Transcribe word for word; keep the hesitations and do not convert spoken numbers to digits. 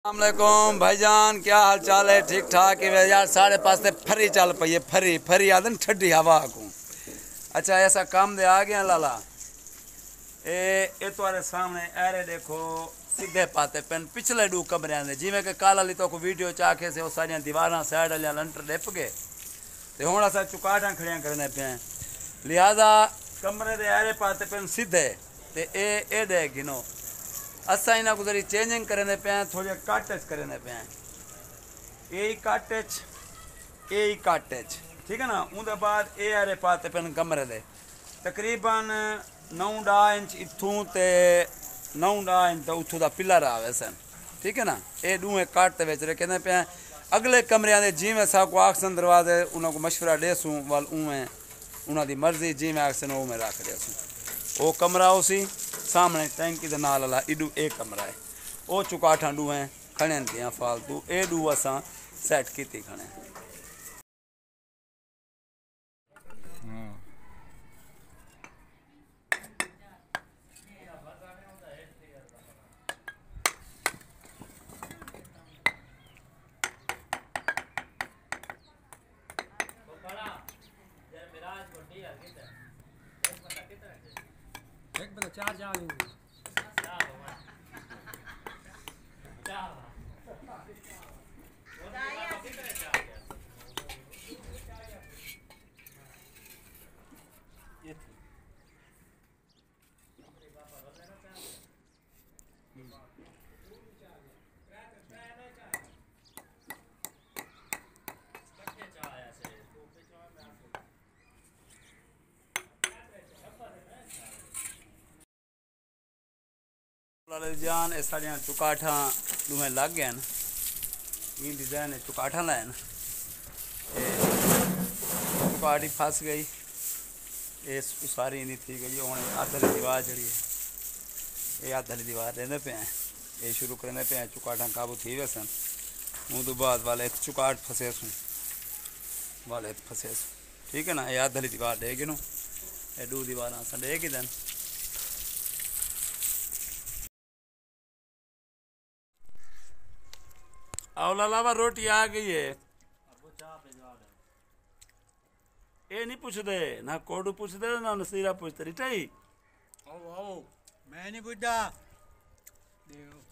अस्सलामुअलैकुम भाईजान, क्या हाल चाल है? ठीक ठाक है यार। साढ़े पास से फरी चल पई है, फरी फरी आदन ठंडी हवा को। अच्छा ऐसा काम दे आ गया लाला। ए ए तुम्हारे सामने अरे देखो सीधे पाते पेन पिछले डू कमरिया ने जिमें कि काला ली तो को वीडियो चाखे से वो सारिया दीवार साइड वाले लंटर डिप गए तो हूँ असा चुकाटा खड़िया करने पे लिहाजा कमरे दे अरे पाते पेन सीधे ते ए ए दे गिनो असा इन्हें को जरी चेंजिंग करने पे थोड़े काटेज करने पे ए काटेज ए काटेज ठीक है ना। उनके बाद ए अरे पाते पेन कमरे दे तकरीबन नौ डा इंच इथों ते नौ डा इंच तो उथों का पिलर आवे सन ठीक है ना। ये दूए काटते बेच रहे कहते पे अगले कमरिया दे जिमें सा को आखसन दरवाजे उन्होंने मशवरा देसूँ वाल उमें उन्होंने मर्जी जिमें आखसन उमें रख देसूँ। वो कमरा उसी सामने टैंकी दे नाल वाला इडू ए कमरा है। वो चुकाठा डू हैं खड़े दियाँ फालतू ए डू असा सेट की खड़े। एक बंदा चार जा लेंगे जान ए साड़ियाँ चुकाठा दुहें लग गए ये डिजाइन चुकाठा लाए न चुकाठी फस गई ये सारी नहीं थी गई हूँ अद्ध वाली दीवार जड़ी है ये अद्ध वाली दीवार रहने पे हैं ये शुरू करने पे हैं चुकाठा काबू थी वे सन उन तो बाद वाले चुकाट फसे सूँ वाले फसे सूँ ठीक है ना। ये अद्ध वाली दीवार देगी नू ये दो दीवार अस देगी दिन अवला लावा रोटी आ गई है। ये नहीं पूछते ना कोडू पूछते ना नसीरा पूछते रिटाई आओ आओ मैं नहीं पूछता।